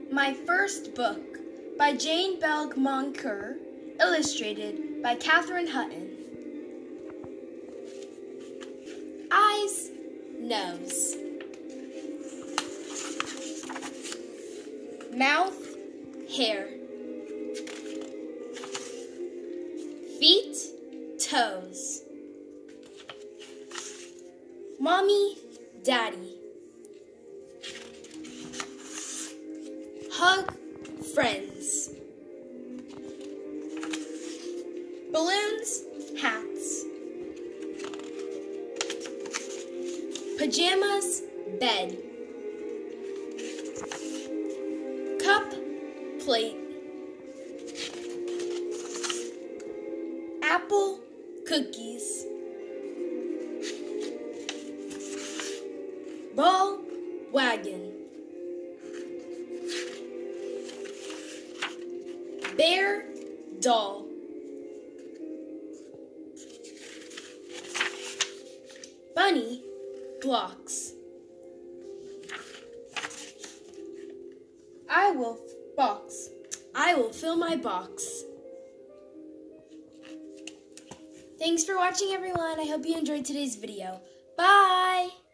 My First Book by Jane Belk Moncure, illustrated by Kathryn Hutton. Eyes, nose. Mouth, hair. Feet, toes. Mommy, daddy. Hug, friends. Balloons, hats. Pajamas, bed. Cup, plate. Apple, cookies. Ball, wagon. Bear, doll. Bunny, blocks. I will fill my box. Thanks for watching, everyone. I hope you enjoyed today's video. Bye!